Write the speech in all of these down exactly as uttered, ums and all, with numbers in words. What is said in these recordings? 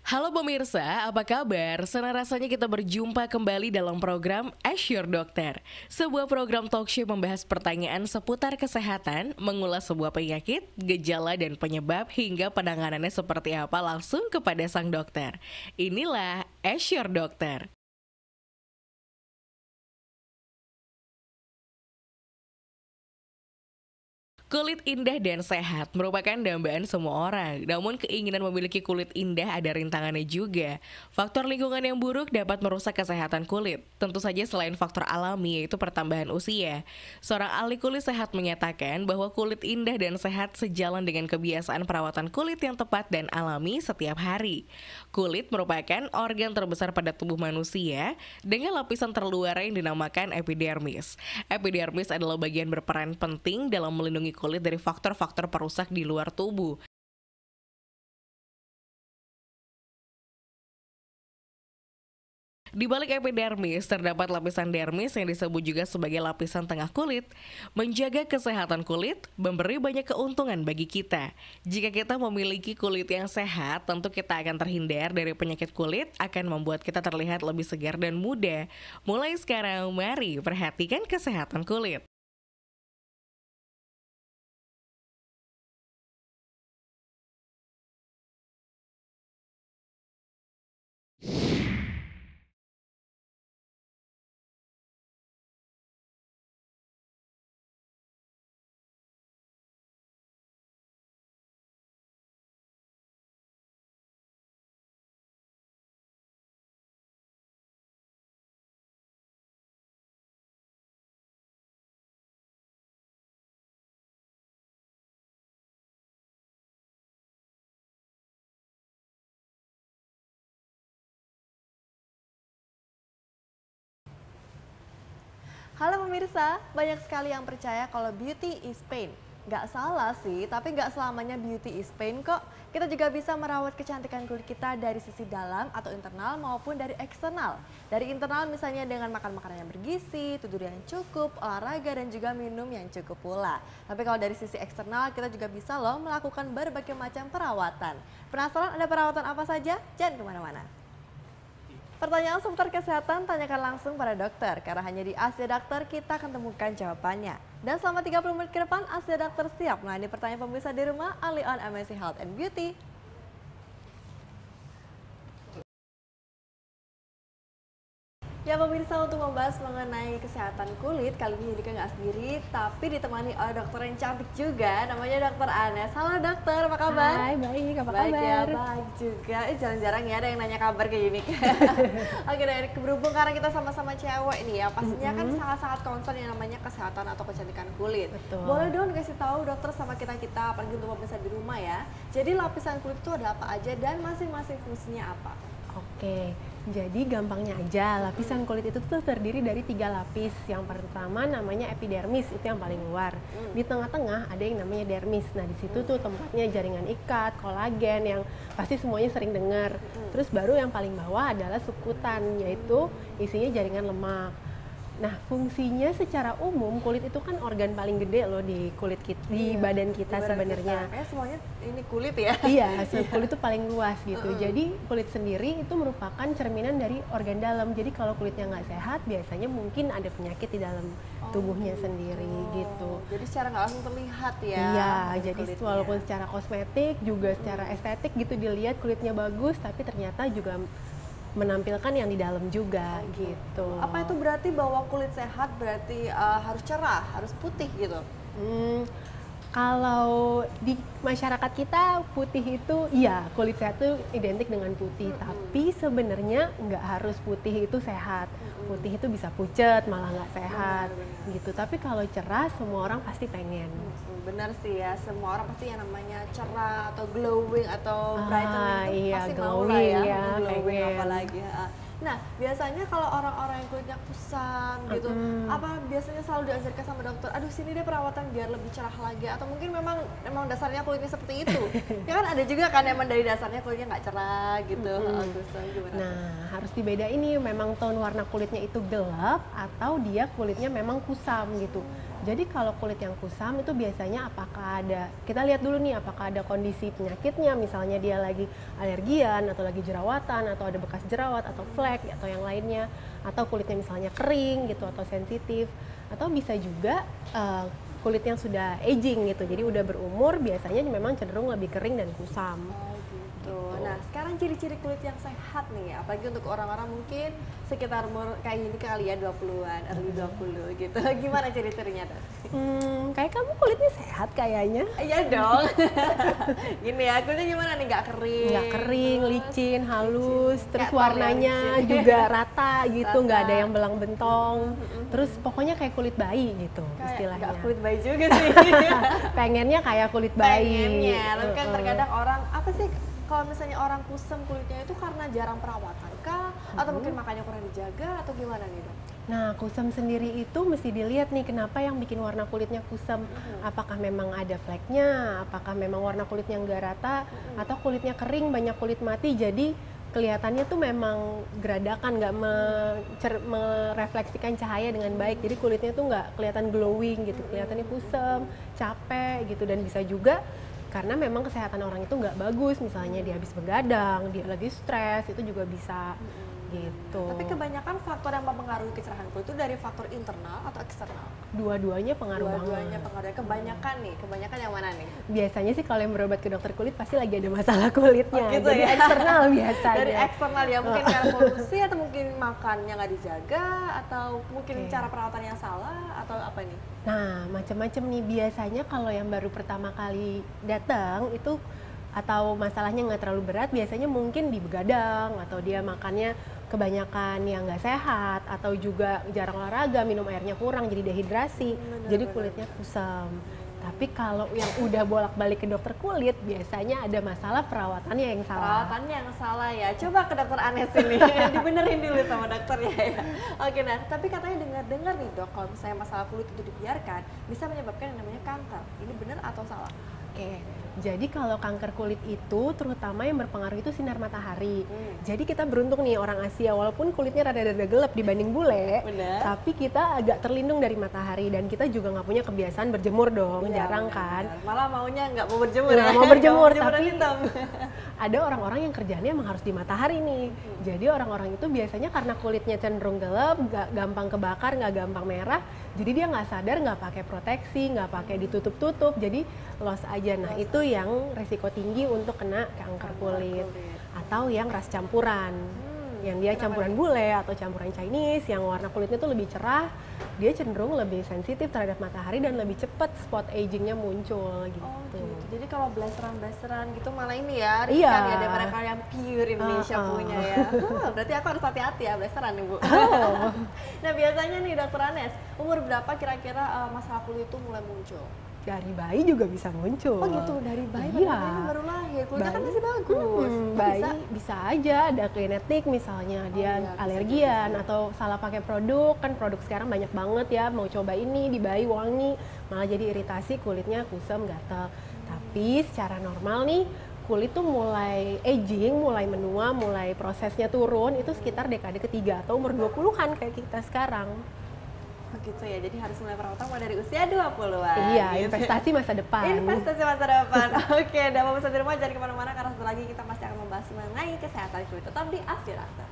Halo pemirsa, apa kabar? Senang rasanya kita berjumpa kembali dalam program Ask Your Doctor. Sebuah program talkshow membahas pertanyaan seputar kesehatan, mengulas sebuah penyakit, gejala dan penyebab hingga penanganannya seperti apa langsung kepada sang dokter. Inilah Ask Your Doctor. Kulit indah dan sehat merupakan dambaan semua orang. Namun keinginan memiliki kulit indah ada rintangannya juga. Faktor lingkungan yang buruk dapat merusak kesehatan kulit. Tentu saja selain faktor alami yaitu pertambahan usia. Seorang ahli kulit sehat menyatakan bahwa kulit indah dan sehat sejalan dengan kebiasaan perawatan kulit yang tepat dan alami setiap hari. Kulit merupakan organ terbesar pada tubuh manusia dengan lapisan terluar yang dinamakan epidermis. Epidermis adalah bagian berperan penting dalam melindungi kulit dari faktor-faktor perusak di luar tubuh. Di balik epidermis terdapat lapisan dermis yang disebut juga sebagai lapisan tengah kulit. Menjaga kesehatan kulit memberi banyak keuntungan bagi kita. Jika kita memiliki kulit yang sehat, tentu kita akan terhindar dari penyakit kulit, akan membuat kita terlihat lebih segar dan muda. Mulai sekarang, mari perhatikan kesehatan kulit. Halo pemirsa, banyak sekali yang percaya kalau beauty is pain. Nggak salah sih, tapi nggak selamanya beauty is pain kok. Kita juga bisa merawat kecantikan kulit kita dari sisi dalam atau internal maupun dari eksternal. Dari internal misalnya dengan makan makanan yang bergizi, tidur yang cukup, olahraga dan juga minum yang cukup pula. Tapi kalau dari sisi eksternal kita juga bisa loh melakukan berbagai macam perawatan. Penasaran ada perawatan apa saja? Jangan kemana-mana. Pertanyaan seputar kesehatan tanyakan langsung pada dokter, karena hanya di Ask Your Doctor kita akan temukan jawabannya. Dan selama tiga puluh menit ke depan, Ask Your Doctor siap melayani pertanyaan pemirsa di rumah only on M S C Health and Beauty. Ya pemirsa, untuk membahas mengenai kesehatan kulit, kali ini Yudika nggak sendiri, tapi ditemani oleh dokter yang cantik juga, namanya dokter Anes. Halo dokter, apa kabar? Hai, baik, apa Baik kabar? ya, baik juga. Eh, jarang-jarang ya ada yang nanya kabar kayak gini. Oke, dari berhubung karena kita sama-sama cewek nih ya, pastinya kan sangat-sangat concern yang namanya kesehatan atau kecantikan kulit. Betul. Boleh dong kasih tahu dokter sama kita-kita, apalagi untuk pemirsa di rumah ya. Jadi lapisan kulit itu ada apa aja dan masing-masing fungsinya apa? Oke, jadi gampangnya aja, lapisan kulit itu tuh terdiri dari tiga lapis. Yang pertama namanya epidermis, itu yang paling luar. Di tengah-tengah ada yang namanya dermis. Nah, di situ tuh tempatnya jaringan ikat, kolagen yang pasti semuanya sering dengar. Terus baru yang paling bawah adalah sukutan, yaitu isinya jaringan lemak. Nah, fungsinya secara umum kulit itu kan organ paling gede loh di kulit kita, di Iya, badan kita di badan sebenarnya. kita. Kayak semuanya ini kulit ya. Iya, se- kulit itu paling luas gitu. Jadi kulit sendiri itu merupakan cerminan dari organ dalam. Jadi kalau kulitnya nggak sehat, biasanya mungkin ada penyakit di dalam tubuhnya sendiri gitu. Jadi secara nggak langsung terlihat ya. Iya, jadi kulitnya. walaupun secara kosmetik juga secara estetik gitu dilihat kulitnya bagus, tapi ternyata juga menampilkan yang di dalam juga gitu. Apa itu berarti bahwa kulit sehat berarti uh, harus cerah, harus putih gitu? Hmm, kalau di masyarakat kita putih itu, iya kulit sehat itu identik dengan putih. Mm-mm. Tapi sebenarnya nggak harus putih itu sehat. Mm-mm. Putih itu bisa pucet, malah nggak sehat, Benar, gitu. Tapi kalau cerah, semua orang pasti pengen. Hmm, benar sih ya, semua orang pasti yang namanya cerah atau glowing atau Ah, brightening itu iya, pasti mau lah glowing ya, ya, glowing pengen. apalagi. ah. Nah, biasanya kalau orang-orang yang kulitnya kusam gitu, Mm-mm. apa biasanya selalu diajarkan sama dokter, aduh sini deh perawatan biar lebih cerah lagi, atau mungkin memang memang dasarnya kulitnya seperti itu. Ya kan ada juga kan emang dari dasarnya kulitnya nggak cerah gitu, Mm-mm. ah, kusam gimana? Nah, harus dibedain nih memang tone warna kulitnya itu gelap atau dia kulitnya memang kusam gitu. Jadi kalau kulit yang kusam itu biasanya apakah ada, kita lihat dulu nih apakah ada kondisi penyakitnya, misalnya dia lagi alergian atau lagi jerawatan atau ada bekas jerawat atau flek atau yang lainnya, atau kulitnya misalnya kering gitu atau sensitif, atau bisa juga uh, kulit yang sudah aging gitu, jadi udah berumur biasanya memang cenderung lebih kering dan kusam. Oh gitu. Nah sekarang ciri-ciri kulit yang sehat nih, apalagi untuk orang-orang mungkin sekitar umur kayak gini kali ya dua puluhan, early dua puluh gitu. Gimana ciri-cirinya tuh? Hmm, kayak kamu kulitnya sehat kayaknya. Iya dong. Gini ya, kulitnya gimana nih? Nggak kering? Nggak kering, terus licin, halus, licin. terus Kayak warnanya tol ya, licin. juga rata gitu, Rata. nggak ada yang belang bentong. Terus pokoknya kayak kulit bayi gitu Kayak istilahnya. nggak kulit bayi juga sih. Pengennya kayak kulit bayi. Pengennya, tapi kan Uh-uh. terkadang orang apa sih kalau misalnya orang kusam kulitnya itu karena jarang perawatan kah? Atau mungkin makanya kurang dijaga atau gimana nih dok? Nah, kusam sendiri itu mesti dilihat nih kenapa yang bikin warna kulitnya kusam. Apakah memang ada fleknya, apakah memang warna kulitnya nggak rata, atau kulitnya kering, banyak kulit mati, jadi kelihatannya tuh memang geradakan, nggak mencer- merefleksikan cahaya dengan baik. Jadi kulitnya tuh nggak kelihatan glowing gitu, kelihatannya kusam, capek gitu, dan bisa juga karena memang kesehatan orang itu nggak bagus, misalnya dia habis begadang, dia lagi stres, itu juga bisa gitu. Tapi kebanyakan faktor yang mempengaruhi kecerahan kulit itu dari faktor internal atau eksternal? Dua-duanya pengaruh Dua-duanya banget. pengaruh. Kebanyakan nih, kebanyakan yang mana nih? Biasanya sih kalau yang berobat ke dokter kulit pasti lagi ada masalah kulitnya. Oh, gitu Jadi ya? eksternal biasanya. Dari eksternal ya, mungkin karena polusi atau mungkin makannya nggak dijaga atau mungkin Oke. cara perawatan yang salah atau apa nih? Nah, macam-macam nih. Biasanya kalau yang baru pertama kali datang itu atau masalahnya nggak terlalu berat, biasanya mungkin di begadang atau dia makannya kebanyakan yang nggak sehat atau juga jarang olahraga, minum airnya kurang jadi dehidrasi, Bener, jadi bener. kulitnya kusam. Tapi kalau yang udah bolak-balik ke dokter kulit, biasanya ada masalah perawatannya yang salah. Perawatannya yang salah ya. Coba ke dokter Anes ini, dibenerin dulu sama dokternya ya. Oke, nah tapi katanya dengar-dengar nih dok, kalau misalnya masalah kulit itu dibiarkan, bisa menyebabkan yang namanya kanker. Ini benar atau salah? Oke, jadi kalau kanker kulit itu terutama yang berpengaruh itu sinar matahari. Hmm. Jadi kita beruntung nih orang Asia, walaupun kulitnya rada-rada gelap dibanding bule, Bener. tapi kita agak terlindung dari matahari dan kita juga nggak punya kebiasaan berjemur dong, Iya, jarang benar. kan. Malah maunya nggak mau berjemur Nggak ya. mau berjemur, Nggak mau tapi- hitam. Ada orang-orang yang kerjanya emang harus di matahari nih. Jadi orang-orang itu biasanya karena kulitnya cenderung gelap, nggak gampang kebakar, nggak gampang merah, jadi dia nggak sadar nggak pakai proteksi, nggak pakai ditutup-tutup, jadi loss aja. Nah itu yang resiko tinggi untuk kena kanker kulit. Atau yang ras campuran, yang dia kenapa campuran bule atau campuran Chinese, yang warna kulitnya tuh lebih cerah, dia cenderung lebih sensitif terhadap matahari dan lebih cepat spot agingnya muncul gitu. Oh gitu. Jadi kalau blasteran-blasteran gitu malah ini ya, Iya. riskan ya daripada kalau yang pure Indonesia Uh-uh. punya ya. Huh, berarti aku harus hati-hati ya blasteran nih Bu. Oh. Nah biasanya nih dokter Anes, umur berapa kira-kira uh, masalah kulit itu mulai muncul? Dari bayi juga bisa muncul. Oh gitu, dari bayi Iya. padahal bayi baru lahir, kulitnya kan Bayi- masih bagus. Hmm, Oh, bayi bisa? bisa? aja ada genetik misalnya dia iya, bisa alergian juga sih. atau salah pakai produk, kan produk sekarang banyak banget ya, mau coba ini di bayi wangi malah jadi iritasi, kulitnya kusam gatal. Tapi secara normal nih kulit tuh mulai aging, mulai menua, mulai prosesnya turun itu sekitar dekade ketiga atau umur dua puluhan kayak kita sekarang. Oh gitu ya, jadi harus mulai perawatan mulai dari usia dua puluhan. Iya, gitu. investasi masa depan. Investasi masa depan. Oke, dan pemirsa di rumah jangan kemana-mana karena sebentar lagi kita masih akan membahas mengenai kesehatan kulit. Tetap di Asia Dokter.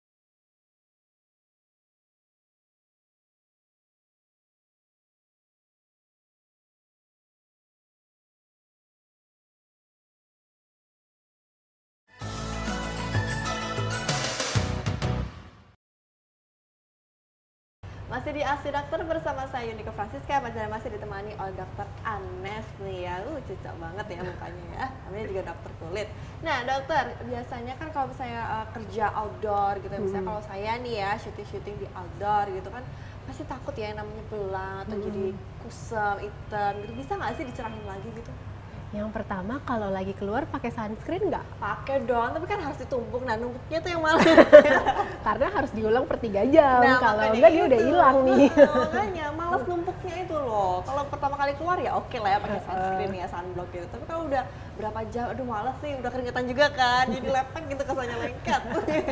Masih di Asia Dokter bersama saya Yunika Francisca, dan masih ditemani oleh dokter Anes nih ya. Uh, cocok banget ya mukanya ya. Namanya juga dokter kulit. Nah, dokter, biasanya kan kalau misalnya uh, kerja outdoor gitu, misalnya kalau saya nih ya syuting-syuting di outdoor gitu kan, pasti takut ya yang namanya belang atau jadi kusam, hitam gitu. Bisa nggak sih dicerahin lagi gitu? Yang pertama kalau lagi keluar pakai sunscreen nggak? Pakai dong, tapi kan harus ditumpuk. Nah, numpuknya tuh yang malas. Karena harus diulang per tiga jam. Nah, kalau makanya enggak dia udah itu. hilang nih. Nah, makanya malas numpuknya itu loh. Kalau pertama kali keluar ya oke lah ya pakai sunscreen ya, sunblock gitu. Tapi kalau udah berapa jam, aduh malas nih, udah keringetan juga kan. Jadi lepek gitu kesannya lengket.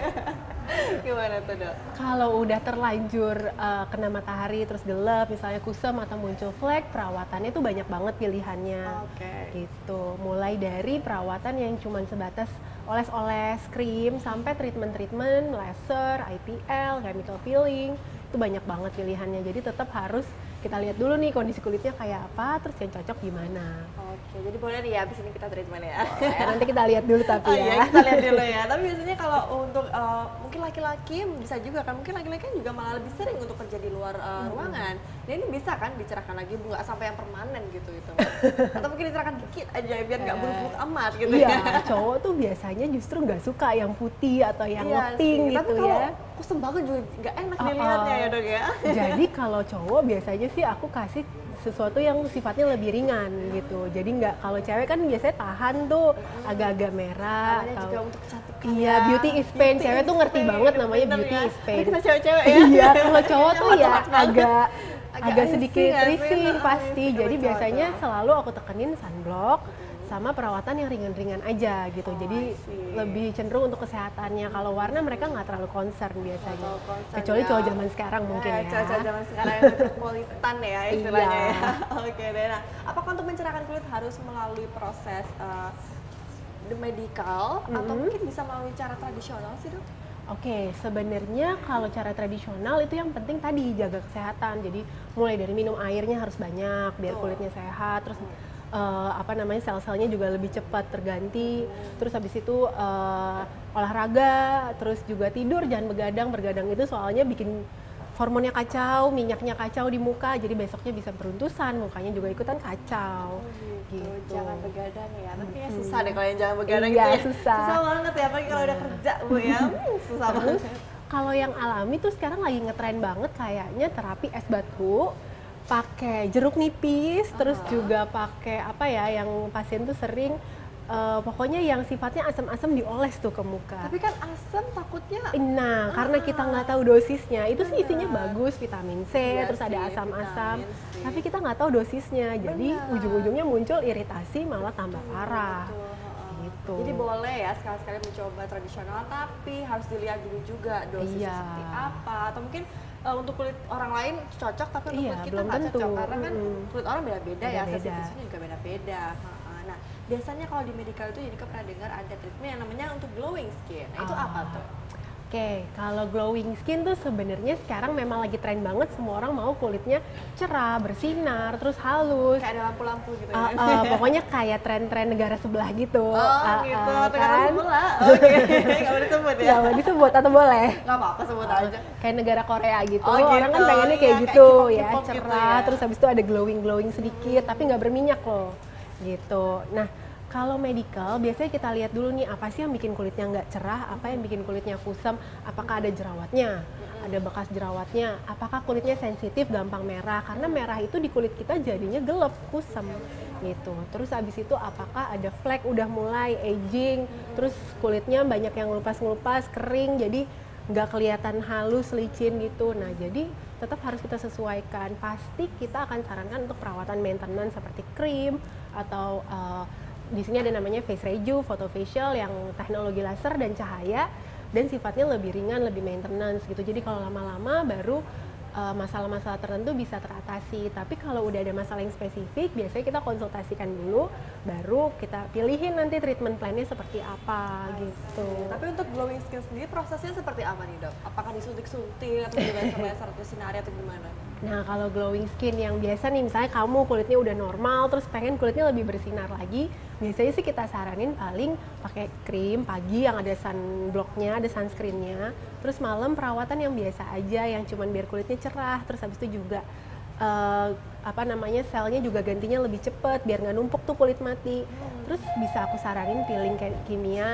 Gimana tuh, Dok? Kalau udah terlanjur uh, kena matahari terus gelap, misalnya kusam atau muncul flek, perawatannya itu banyak banget pilihannya. Oke. Gitu. Mulai dari perawatan yang cuma sebatas oles-oles krim sampai treatment-treatment, laser, I P L, chemical peeling, itu banyak banget pilihannya. Jadi tetap harus kita lihat dulu nih kondisi kulitnya kayak apa, terus yang cocok gimana. Oke, jadi boleh nih ya abis ini kita treatment ya. Boleh, nanti kita lihat dulu tapi Oh ya. iya, kita lihat dulu ya. Tapi biasanya kalau untuk uh, mungkin laki-laki bisa juga kan, mungkin laki-laki kan juga malah lebih sering untuk kerja di luar uh, ruangan. Nah ini bisa kan dicerahkan lagi, nggak sampai yang permanen gitu itu. Atau mungkin dicerahkan dikit aja biar nggak buruk-buruk amat gitu Iya, ya. cowok tuh biasanya justru nggak suka yang putih atau yang Iya ngepink sih, gitu tapi kalau ya. kusem banget juga nggak enak Uh-uh. dilihatnya ya Dok ya. Jadi kalau cowok biasanya sih aku kasih sesuatu yang sifatnya lebih ringan gitu. Jadi nggak, kalau cewek kan biasanya tahan tuh agak-agak merah Namanya atau juga untuk kecantikan iya, ya. beauty is pain. Beauty Cewek is tuh ngerti pain, banget namanya bener beauty ya. is pain. Ini kita cewek-cewek ya. Iya, kalau cowok tuh ya Hot-hot banget. agak Agak agak risih sedikit nggak sih? risih Nah, pasti. risih Jadi kalau biasanya cowok. selalu aku tekenin sunblock sama perawatan yang ringan-ringan aja gitu. Oh, Jadi I see. lebih cenderung untuk kesehatannya. Kalau warna mereka nggak terlalu concern biasanya. Terlalu concern Kecuali ya. cowok zaman sekarang mungkin Eh, ya. Cowok-cowok zaman sekarang yang metropolitan ya istilahnya Iya. ya. Oke deh. Nah, apakah untuk mencerahkan kulit harus melalui proses uh, the medical atau Mm-mm. mungkin bisa melalui cara tradisional sih Dok? Oke, sebenarnya kalau cara tradisional itu yang penting tadi jaga kesehatan. Jadi mulai dari minum airnya harus banyak biar Betul. kulitnya sehat. Terus eh, apa namanya sel-selnya juga lebih cepat terganti. Terus habis itu eh, olahraga, terus juga tidur jangan begadang. Bergadang itu soalnya bikin hormonnya kacau, minyaknya kacau di muka. Jadi besoknya bisa beruntusan, mukanya juga ikutan kacau. Gitu. Jangan begadang ya. Tapi ya susah deh kalau yang jangan begadang Iya, itu ya. susah. Susah banget ya apalagi kalau udah kerja Bu ya. Hmm, susah Terus banget. kalau yang alami tuh sekarang lagi ngetren banget kayaknya terapi es batu, pakai jeruk nipis, terus Aha. juga pakai apa ya yang pasien tuh sering eh, pokoknya yang sifatnya asam-asam dioles tuh ke muka. Tapi kan asam takutnya Nah, karena kita nggak tahu dosisnya, itu sih isinya Benar. bagus, vitamin C, Iya terus ada sih, asam-asam. vitamin C. Tapi kita nggak tahu dosisnya, jadi Benar. ujung-ujungnya muncul iritasi malah tambah parah. Betul, heeh. Gitu. Jadi boleh ya sekali-sekali mencoba tradisional, tapi harus dilihat dulu juga dosisnya Iya. seperti apa. Atau mungkin uh, untuk kulit orang lain cocok, tapi untuk Iya, kulit kita belum nggak tentu. cocok. Karena kan Mm-mm. kulit orang beda-beda ya, Beda-beda. sensitifnya juga beda-beda. Heeh. Nah, biasanya kalau di medical itu jadi pernah dengar ada treatment yang namanya untuk glowing skin. Nah, itu Ah. apa tuh? Oke, kalau glowing skin tuh sebenarnya sekarang memang lagi tren banget, semua orang mau kulitnya cerah, bersinar, terus halus. Kayak ada lampu-lampu gitu ya? Ah, ah, pokoknya kayak tren-tren negara sebelah gitu. Oh Ah, gitu, ah, negara kan? sebelah. Oke, nggak boleh disebut ya? Nggak mau disebut atau boleh? Nggak apa-apa sebut aja. Kayak negara Korea gitu, Oh, orang kan gitu. pengennya Iya, kayak kayak gitu K-pop, ya, K-pop gitu cerah, ya. terus habis itu ada glowing-glowing sedikit, tapi nggak berminyak loh, gitu. Nah, kalau medical biasanya kita lihat dulu nih apa sih yang bikin kulitnya nggak cerah, apa yang bikin kulitnya kusam, apakah ada jerawatnya, ada bekas jerawatnya, apakah kulitnya sensitif, gampang merah, karena merah itu di kulit kita jadinya gelap, kusam gitu. Terus habis itu apakah ada flek udah mulai aging, terus kulitnya banyak yang ngelupas-ngelupas, kering, jadi nggak kelihatan halus, licin gitu. Nah, jadi tetap harus kita sesuaikan. Pasti kita akan sarankan untuk perawatan maintenance seperti krim atau uh, di sini ada namanya face rejuve, photofacial yang teknologi laser dan cahaya dan sifatnya lebih ringan, lebih maintenance gitu. Jadi kalau lama-lama baru uh, masalah-masalah tertentu bisa teratasi. Tapi kalau udah ada masalah yang spesifik, biasanya kita konsultasikan dulu, baru kita pilihin nanti treatment plan-nya seperti apa gitu. Tapi untuk glowing skin sendiri prosesnya seperti apa nih Dok? Apakah disuntik-suntik atau di laser-laser atau sinari atau gimana? Nah, kalau glowing skin yang biasa nih, misalnya kamu kulitnya udah normal, terus pengen kulitnya lebih bersinar lagi, biasanya sih kita saranin paling pakai krim pagi yang ada sunblocknya, ada sunscreennya, terus malam perawatan yang biasa aja, yang cuman biar kulitnya cerah, terus habis itu juga uh, apa namanya selnya juga gantinya lebih cepet, biar nggak numpuk tuh kulit mati. Terus bisa aku saranin peeling kayak kimia,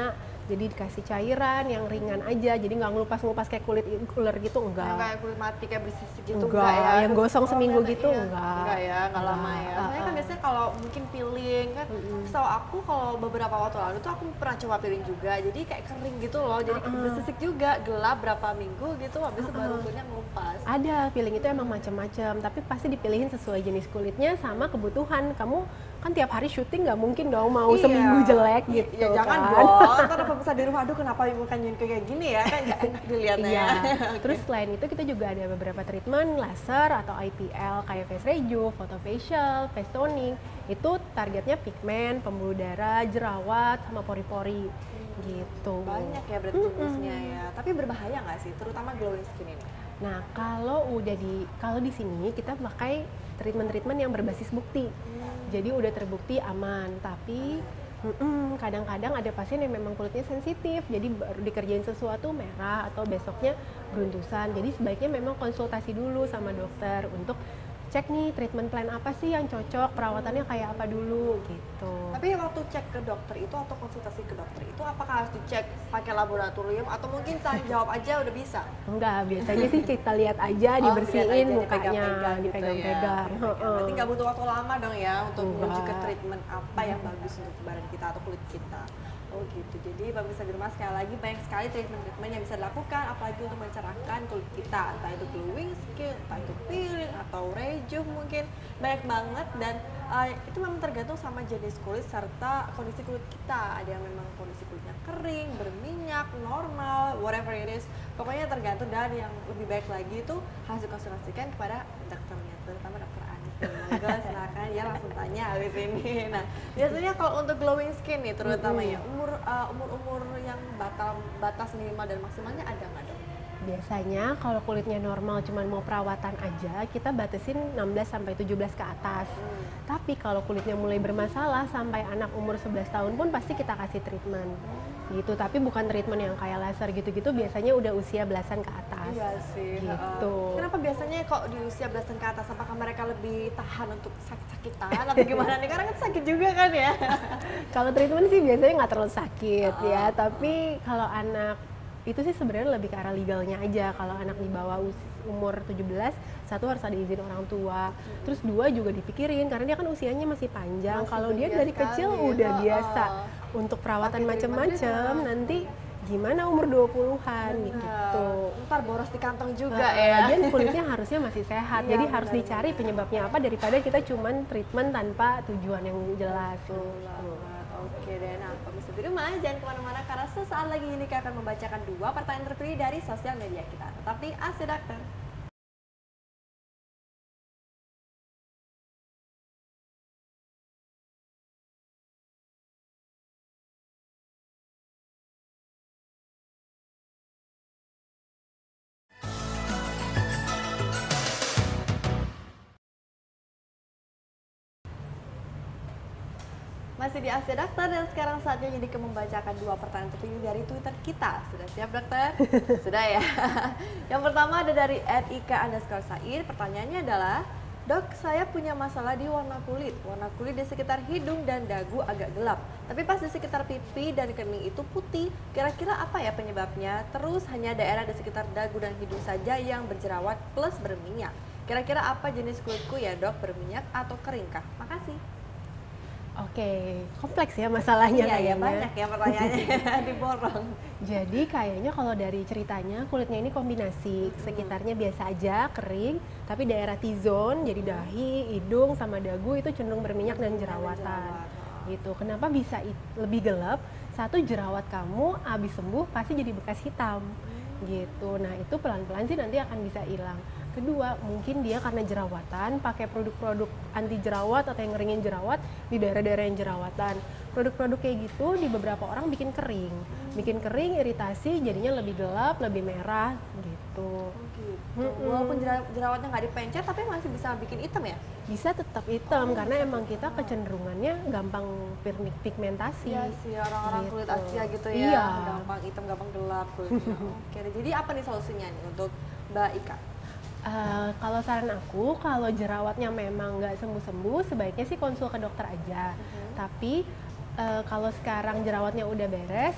Jadi dikasih cairan yang ringan aja, jadi nggak ngelupas-ngelupas kayak kulit ular gitu, Yang enggak. kayak kulit mati kayak bersisik gitu Enggak, enggak ya? yang gosong seminggu ternyata gitu, iya. enggak. Enggak ya, enggak lama Enggak, ya. Soalnya kan uh-uh. biasanya kalau mungkin peeling kan, setahu aku kalau beberapa waktu lalu tuh aku pernah coba peeling juga. Jadi kayak kering gitu loh, jadi Uh-uh. bersisik juga, gelap berapa minggu gitu, habis itu baru kulitnya ngelupas. Ada, peeling itu emang macam-macam, tapi pasti dipilihin sesuai jenis kulitnya sama kebutuhan. Kamu kan tiap hari syuting nggak mungkin dong mau Iya. seminggu jelek gitu Iya, jangan kan. dong. Ntar pemirsa di rumah, aduh kenapa mukanya kayak gini ya, kan nggak enak dilihatnya. Iya. Terus selain itu kita juga ada beberapa treatment laser atau I P L kayak face rejuve, photo facial, face toning. Itu targetnya pigmen, pembuluh darah, jerawat, sama pori-pori gitu. Banyak ya berarti jenisnya ya. Tapi berbahaya nggak sih, terutama glowing skin ini? Nah, kalau udah di kalau di sini kita pakai treatment-treatment yang berbasis bukti. Jadi udah terbukti aman, tapi mm-mm, kadang-kadang ada pasien yang memang kulitnya sensitif, jadi baru dikerjain sesuatu merah atau besoknya beruntusan. Jadi sebaiknya memang konsultasi dulu sama dokter untuk cek nih treatment plan apa sih yang cocok, perawatannya kayak apa dulu gitu. Tapi waktu cek ke dokter itu atau konsultasi ke dokter itu apakah harus dicek pakai laboratorium atau mungkin saat jawab aja udah bisa? Enggak, biasanya sih kita lihat aja, Oh, dibersihin dilihat aja, mukanya, dipegang-pegang gitu dipegang-pegang. ya. Heeh. Berarti nggak butuh waktu lama dong ya untuk Enggak. menuju ke treatment apa yang bagus untuk badan kita atau kulit kita. Oh gitu, jadi pemirsa di rumah sekali lagi banyak sekali treatment-treatment yang bisa dilakukan apalagi untuk mencerahkan kulit kita, entah itu glowing skin, entah itu peeling atau rejuve mungkin, banyak banget dan uh, itu memang tergantung sama jenis kulit serta kondisi kulit kita. Ada yang memang kondisi kulitnya kering, berminyak, normal, whatever it is, pokoknya tergantung. Dan yang lebih baik lagi itu harus dikonsultasikan kepada dokternya, terutama dokter Anis. Monggo silakan ya, langsung tanya habis ini. Nah, biasanya kalau untuk glowing skin nih terutama ya, umur uh, umur-umur yang batal batas minimal dan maksimalnya ada nggak dong? Biasanya kalau kulitnya normal cuman mau perawatan aja, kita batasin enam belas sampai tujuh belas ke atas. Hmm. Tapi kalau kulitnya mulai bermasalah sampai anak umur sebelas tahun pun pasti kita kasih treatment. Gitu, tapi bukan treatment yang kayak laser gitu-gitu, biasanya udah usia belasan ke atas. Iya sih. Gitu. Uh, kenapa biasanya kok di usia belasan ke atas, apakah mereka lebih tahan untuk sakit-sakitan atau gimana nih? Karena kan sakit juga kan ya. Kalau treatment sih biasanya nggak terlalu sakit Uh, ya, tapi kalau anak itu sih sebenarnya lebih ke arah legalnya aja. Kalau anak di bawah us- umur tujuh belas, satu harus ada izin orang tua. Terus dua juga dipikirin karena dia kan usianya masih panjang. Masih Kalau dia belia dari kecil sekali. udah Oh, biasa oh. untuk perawatan Pakai macam-macam, treatment, nanti gimana umur dua puluhan Bener. gitu. Ntar boros di kantong juga Uh, ya. Lagian kulitnya harusnya masih sehat, Iya, jadi harus benar, dicari benar. penyebabnya apa daripada kita cuman treatment tanpa tujuan yang jelas. Betul gitu. banget. Oke deh, nah pemirsa di rumah jangan kemana-mana karena sesaat lagi Yulika akan membacakan dua pertanyaan terpilih dari sosial media kita. Tetap di Ask the Doctor. Masih di Ask the Doctor dan sekarang saatnya Yulika membacakan dua pertanyaan terpilih dari Twitter kita. Sudah siap dokter? Sudah ya. Yang pertama ada dari at ika underscore sair. Pertanyaannya adalah, dok, saya punya masalah di warna kulit. Warna kulit di sekitar hidung dan dagu agak gelap. Tapi pas di sekitar pipi dan kening itu putih. Kira-kira apa ya penyebabnya? Terus hanya daerah di sekitar dagu dan hidung saja yang berjerawat plus berminyak. Kira-kira apa jenis kulitku ya dok? Berminyak atau keringkah? Makasih. Oke, kompleks ya masalahnya Iya, ya kayaknya. banyak ya pertanyaannya diborong. Jadi kayaknya kalau dari ceritanya kulitnya ini kombinasi, sekitarnya biasa aja kering, tapi daerah T-zone jadi dahi, hidung sama dagu itu cenderung berminyak dan jerawatan. Gitu. Kenapa bisa it- lebih gelap? Satu, jerawat kamu habis sembuh pasti jadi bekas hitam. Gitu. Nah, itu pelan-pelan sih nanti akan bisa hilang. Kedua, mungkin dia karena jerawatan pakai produk-produk anti jerawat atau yang ngeringin jerawat di daerah-daerah yang jerawatan. Produk-produk kayak gitu di beberapa orang bikin kering. Bikin kering, iritasi, jadinya lebih gelap, lebih merah gitu. Gitu. Mm-mm. Walaupun jera- jerawatnya nggak dipencet tapi masih bisa bikin hitam ya? Bisa tetap hitam karena emang kita kecenderungannya gampang pigme- pigmentasi. Iya sih, orang-orang kulit Gitu. Asia gitu ya, Iya. gampang hitam, gampang gelap kulitnya. Oke, jadi apa nih solusinya nih untuk Mbak Ika? Eh, kalau saran aku, kalau jerawatnya memang nggak sembuh-sembuh, sebaiknya sih konsul ke dokter aja. Tapi eh, kalau sekarang jerawatnya udah beres,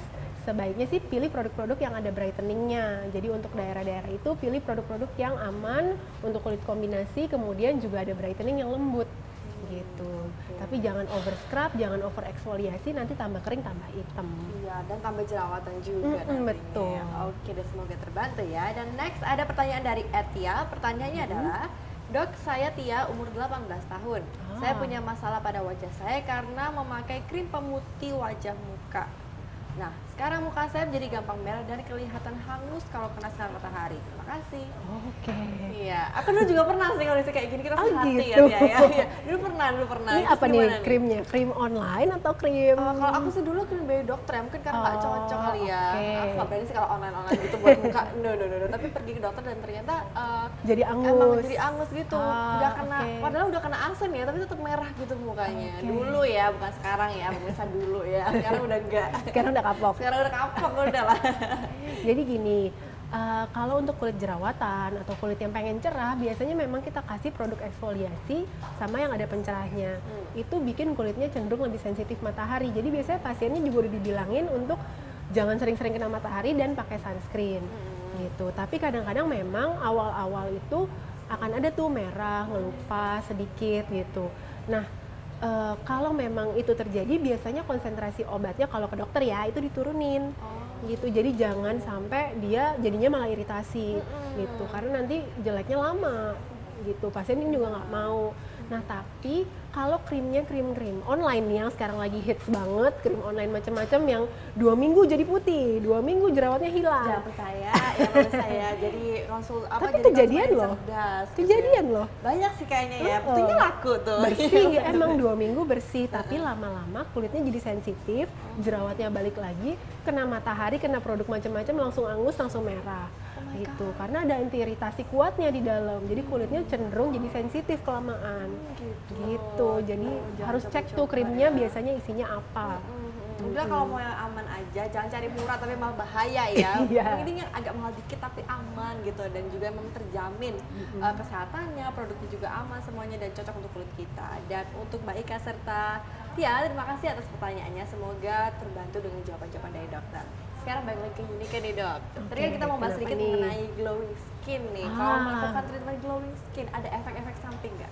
sebaiknya sih pilih produk-produk yang ada brightening-nya. Jadi untuk daerah-daerah itu pilih produk-produk yang aman untuk kulit kombinasi, kemudian juga ada brightening yang lembut gitu. Oke. Tapi jangan over scrub, jangan over eksfoliasi, nanti tambah kering, tambah hitam. Iya, dan tambah jerawatan juga Mm-mm, nantinya. betul. Oke, dan semoga terbantu ya. Dan next ada pertanyaan dari Etia. Pertanyaannya adalah, Dok, saya Tia, umur delapan belas tahun. Ah. Saya punya masalah pada wajah saya karena memakai krim pemutih wajah muka. Nah, sekarang muka saya menjadi gampang merah dan kelihatan hangus kalau kena sinar matahari. Terima kasih. Oke. Iya, aku dulu juga pernah sih kondisi kayak gini, kita Oh, sehati gitu. ya, ya, ya. Dulu pernah, dulu pernah. Ini Terus apa nih gimana krimnya? Krim online atau krim? Uh, kalau aku sih dulu krim dari dokter ya, mungkin karena nggak Oh, cocok kali ya. oke. Aku nggak berani sih kalau online-online gitu buat muka. No, no, no, no. Tapi pergi ke dokter dan ternyata uh, Jadi angus. emang jadi angus gitu. Ah, Nggak kena, oke. padahal udah kena arsen ya, tapi tetap merah gitu mukanya. Oke. Dulu ya, bukan sekarang ya, pemirsa dulu ya. Sekarang udah enggak. Sekarang udah kapok. Sekarang udah kapok udah lah. Jadi gini, uh, kalau untuk kulit jerawatan atau kulit yang pengen cerah, biasanya memang kita kasih produk eksfoliasi sama yang ada pencerahnya. Hmm. Itu bikin kulitnya cenderung lebih sensitif matahari. Jadi biasanya pasiennya juga udah dibilangin untuk jangan sering-sering kena matahari dan pakai sunscreen. Hmm. Gitu. Tapi kadang-kadang memang awal-awal itu akan ada tuh merah, ngelupas sedikit gitu. Nah, uh, kalau memang itu terjadi, biasanya konsentrasi obatnya kalau ke dokter ya itu diturunin. Oh. Gitu, jadi jangan sampai dia jadinya malah iritasi Mm-mm. gitu, karena nanti jeleknya lama gitu, pasien ini juga nggak mau. Nah tapi kalau krimnya krim-krim online nih yang sekarang lagi hits banget, krim online macam-macam yang dua minggu jadi putih, dua minggu jerawatnya hilang. Jangan percaya, ya menurut saya. Jadi konsul apa? Tapi jadi kejadian konsumen loh. cerdas, gitu Kejadian ya. loh. Banyak sih kayaknya ya. Uh-uh. Betulnya laku tuh. Bersih, emang dua minggu bersih, tapi lama-lama kulitnya jadi sensitif, jerawatnya balik lagi, kena matahari, kena produk macam-macam langsung angus, langsung merah. Oh my Gitu, God. karena ada anti iritasi kuatnya di dalam, jadi kulitnya cenderung jadi sensitif kelamaan. Gitu. Gitu, jadi Jangan harus cek tuh coba-coba krimnya ya. biasanya isinya apa. Mhm. Udah kalau mau yang aman aja, jangan cari murah tapi malah bahaya ya. Iya. Ini yang agak mahal dikit tapi aman gitu, dan juga memang terjamin uh, kesehatannya, produknya juga aman semuanya dan cocok untuk kulit kita. Dan untuk Mbak Ika serta Tia, terima kasih atas pertanyaannya. Semoga terbantu dengan jawaban-jawaban dari dokter. Sekarang balik lagi ke Unika nih dok. Tadi kan Oke, kita mau bahas kenapa sedikit nih? mengenai glowing skin nih. Kalau Ah. melakukan treatment glowing skin, ada efek-efek samping nggak?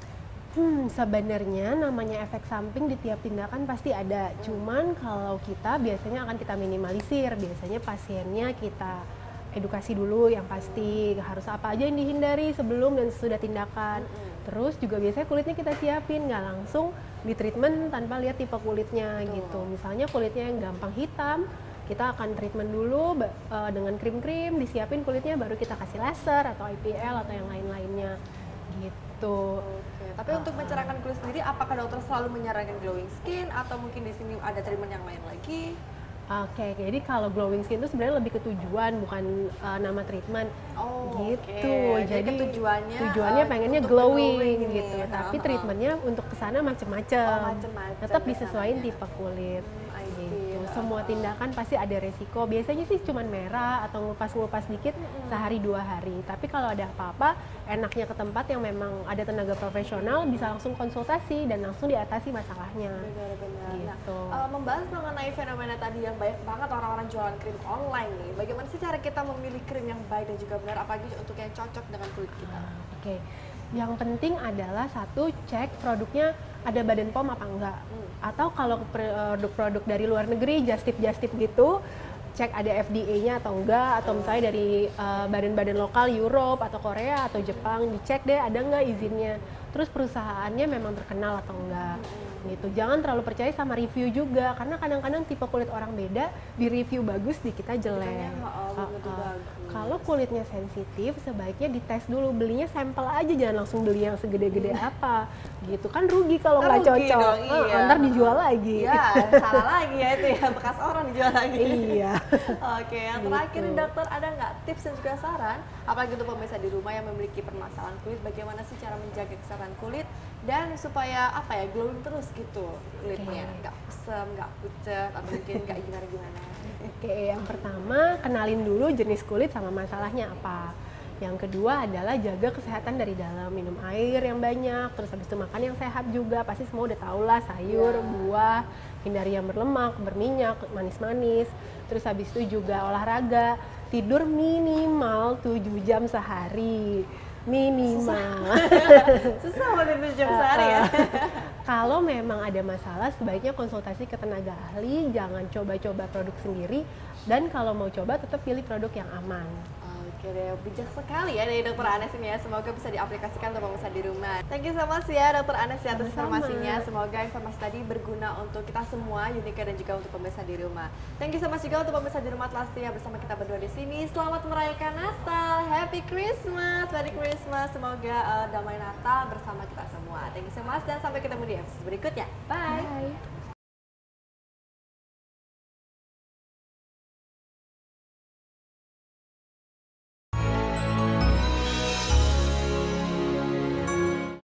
Hmm, sebenarnya namanya efek samping di tiap tindakan pasti ada. Cuman kalau kita biasanya akan kita minimalisir. Biasanya pasiennya kita edukasi dulu yang pasti harus apa aja yang dihindari sebelum dan sesudah tindakan. Terus juga biasanya kulitnya kita siapin, nggak langsung di treatment tanpa lihat tipe kulitnya Betul. gitu. Misalnya kulitnya yang gampang hitam, kita akan treatment dulu ba- eh, dengan krim-krim, disiapin kulitnya, baru kita kasih laser atau I P L atau yang lain-lainnya gitu. Oke, tapi untuk mencerahkan kulit sendiri, apakah dokter selalu menyarankan glowing skin atau mungkin di sini ada treatment yang lain lagi? Oke, jadi kalau glowing skin itu sebenarnya lebih ke tujuan, bukan uh, nama treatment. Oh, Gitu. oke. Jadi Jadi tujuannya, tujuannya uh, pengennya untuk glowing glowing gitu. nih. Tapi Ha, ha. treatmentnya untuk kesana macem-macem. Oh, macem-macem Tetap kesananya. disesuaikan tipe kulit. Hmm, I see. Gitu. Ha, Semua ha. tindakan pasti ada resiko. Biasanya sih cuman merah atau ngelupas-ngelupas dikit sehari dua hari. Tapi kalau ada apa-apa, enaknya ke tempat yang memang ada tenaga profesional, bisa langsung konsultasi dan langsung diatasi masalahnya. Benar-benar. Gitu. Nah, uh, membahas mengenai fenomena tadi yang banyak banget orang-orang jualan krim online nih. Bagaimana sih cara kita memilih krim yang baik dan juga benar, apalagi untuk yang cocok dengan kulit kita? Oke, yang penting adalah satu, cek produknya ada Badan P O M apa enggak. Hmm. Atau kalau produk-produk dari luar negeri, just tip just tip gitu, cek ada F D A-nya atau enggak, atau misalnya dari uh, badan-badan lokal Europe atau Korea atau Jepang, dicek deh ada enggak izinnya. Terus perusahaannya memang terkenal atau enggak. Gitu. Jangan terlalu percaya sama review juga, karena kadang-kadang tipe kulit orang beda, di review bagus di kita jelek. Kitanya, oh, belum tentu Uh-uh. bagus. Kalau kulitnya sensitif, sebaiknya dites dulu, belinya sampel aja, jangan langsung beli yang segede-gede apa. Gitu kan rugi kalau Kan nggak rugi cocok. dong, Uh, iya. ntar dijual lagi. Iya, salah lagi ya itu ya, bekas orang dijual lagi. Iya. Oke, yang terakhir nih dokter, ada nggak tips dan juga saran, apalagi untuk pemirsa di rumah yang memiliki permasalahan kulit, bagaimana sih cara menjaga kesehatan kulit dan supaya apa ya, glowing terus gitu kulitnya, Oke. nggak kusam, nggak pucat, atau mungkin nggak gimana-gimana. Oke, yang pertama kenalin dulu jenis kulit sama masalahnya apa. Yang kedua adalah jaga kesehatan dari dalam, minum air yang banyak, terus habis itu makan yang sehat juga, pasti semua udah tau lah, sayur, Ya. buah, hindari yang berlemak, berminyak, manis-manis. Terus habis itu juga olahraga, tidur minimal tujuh jam sehari. Minimal. Susah banget tujuh jam sehari ya. Kalau memang ada masalah, sebaiknya konsultasi ke tenaga ahli, jangan coba-coba produk sendiri, dan kalau mau coba tetap pilih produk yang aman. Oke deh, bijak sekali ya dari Dokter Anes ini ya. Semoga bisa diaplikasikan untuk pemirsa di rumah. Thank you so much ya Dokter Anes ya atas Sama-sama. informasinya. Semoga informasi tadi berguna untuk kita semua, Unika dan juga untuk pemirsa di rumah. Thank you so much juga untuk pemirsa di rumah telah setia bersama kita berdua di sini. Selamat merayakan Natal, Happy Christmas, Merry Christmas. Semoga uh, damai Natal bersama kita semua. Thank you so much dan sampai ketemu di episode berikutnya. Bye. Bye.